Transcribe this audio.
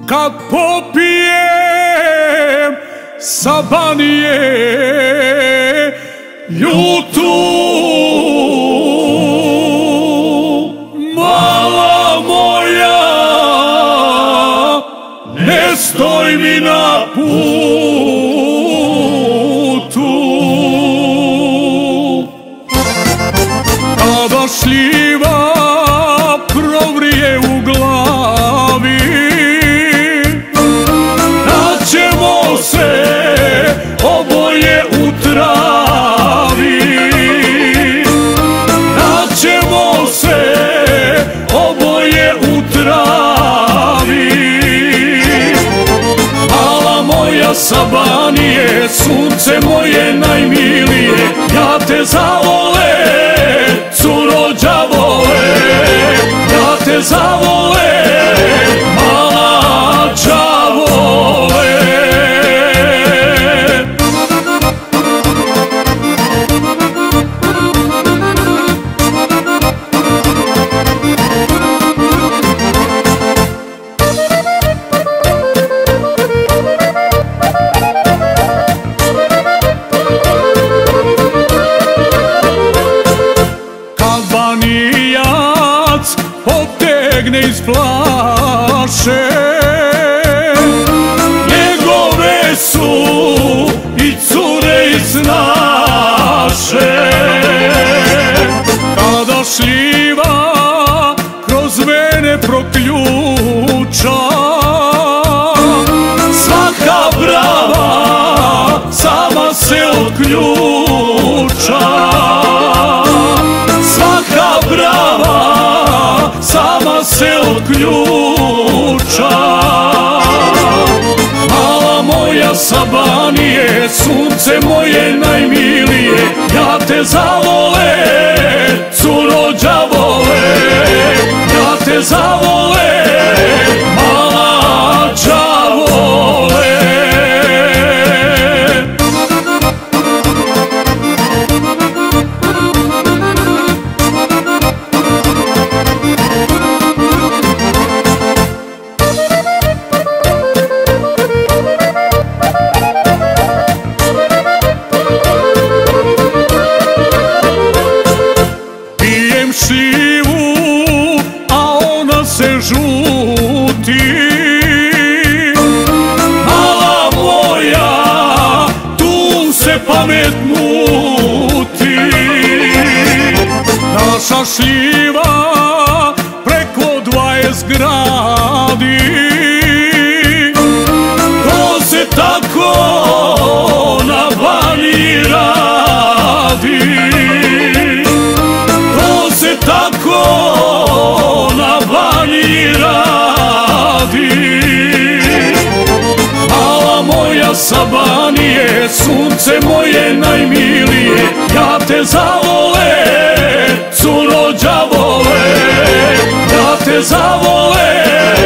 kad popijem sa Banije ljutu. Mala moja, ne stoj mi na putu. Kada šljiva provrije u glavi, naćemo se oboje u travi. Naćemo se oboje u travi. Mala moja sa Banije, sunce moje najmilije, ja te zavole, curo đavole, ja te zavole, mala đavole. Banijac potegne iz flaše, njegove su i cure iz naše. Kada šljiva kroz vene proključa, svaka brava sama se otključa. Svaka brava sama se otključa. Mala moja sa Banije, sunce moje najmilije, ja te zavole, curo đavole, ja te zavole, mala đavole. Šljivu, a ona se žuti. Mala moja, tu se pamet muti. Naša šljiva preko 20 gradi, to se tako na Baniji radi. Tako na Baniji radi. Mala moja sa Banije, sunce moje najmilije, ja te zavole, curo đavole, ja te zavole.